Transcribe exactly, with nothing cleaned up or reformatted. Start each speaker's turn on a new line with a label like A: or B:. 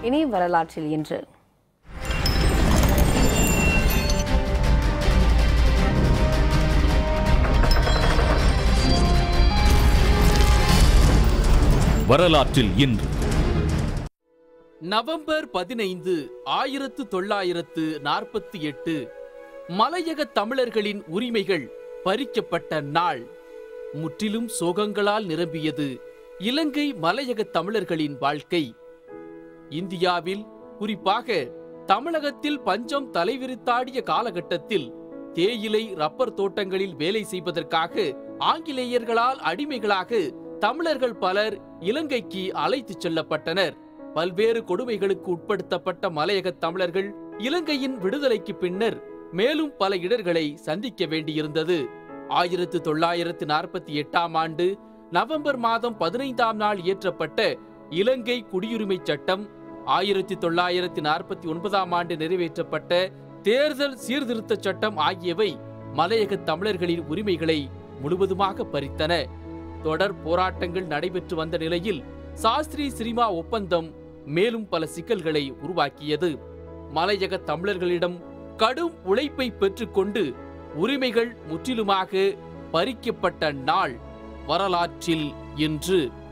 A: இனி வரலாற்றில் இன்று.
B: வரலாற்றில் இன்று
C: நவம்பர் பதினைந்து ஆயிரத்து தொள்ளாயிரத்து நாற்பத்தி எட்டு மலையக தமிழர்களின் உரிமைகள் பறிக்கப்பட்ட நாள். முற்றிலும் சோகங்களால் நிரம்பியது இலங்கை மலையக தமிழர்களின் வாழ்க்கை. இந்தியாவில், குறிப்பாக தமிழகத்தில் பஞ்சம் தலைவிரித்தாடிய காலகட்டத்தில் தேயிலை ரப்பர் தோட்டங்களில் வேலை செய்வதற்காக ஆங்கிலேயர்களால் அடிமைகளாக தமிழர்கள் பலர் இலங்கைக்கு அழைத்துச் செல்லப்பட்டனர். பல்வேறு கொடுமைகளுக்கு உட்படுத்தப்பட்ட மலையக தமிழர்கள் இலங்கையின் விடுதலைக்கு பின்னர் மேலும் பல இடர்களை சந்திக்க வேண்டியிருந்தது. ஆயிரத்து தொள்ளாயிரத்து நாற்பத்தி எட்டாம் ஆண்டு நவம்பர் மாதம் பதினைந்தாம் நாள் இயற்றப்பட்ட இலங்கை குடியுரிமை சட்டம், ஆயிரத்தி தொள்ளாயிரத்தி நாற்பத்தி ஒன்பதாம் ஆண்டு நிறைவேற்றப்பட்ட தேர்தல் சீர்திருத்த சட்டம் ஆகியவை மலையக தமிழர்களின் உரிமைகளை முழுவதுமாக பறித்தன. தொடர் போராட்டங்கள் நடைபெற்று வந்த நிலையில் சாஸ்திரி சிரிமா ஒப்பந்தம் மேலும் பல சிக்கல்களை உருவாக்கியது. மலையக தமிழர்களிடம் கடும் உழைப்பை பெற்றுக்கொண்டு உரிமைகள் முற்றிலுமாக பறிக்கப்பட்ட நாள் வரலாற்றில் இன்று.